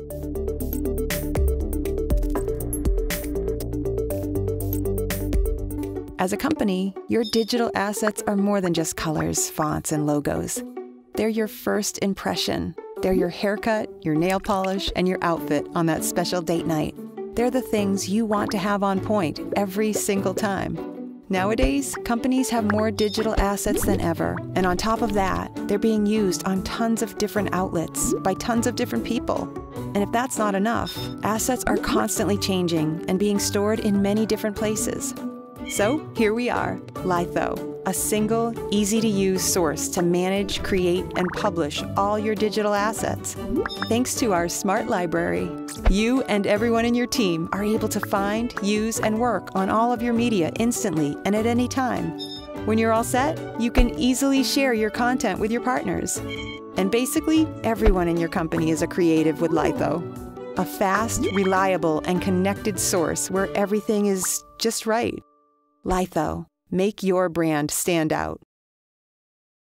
As a company, your digital assets are more than just colors, fonts, and logos. They're your first impression. They're your haircut, your nail polish, and your outfit on that special date night. They're the things you want to have on point every single time. Nowadays, companies have more digital assets than ever, and on top of that, they're being used on tons of different outlets by tons of different people. And if that's not enough, assets are constantly changing and being stored in many different places. So here we are, Lytho, a single, easy-to-use source to manage, create, and publish all your digital assets. Thanks to our smart library, you and everyone in your team are able to find, use, and work on all of your media instantly and at any time. When you're all set, you can easily share your content with your partners. And basically, everyone in your company is a creative with Lytho. A fast, reliable, and connected source where everything is just right. Lytho, make your brand stand out.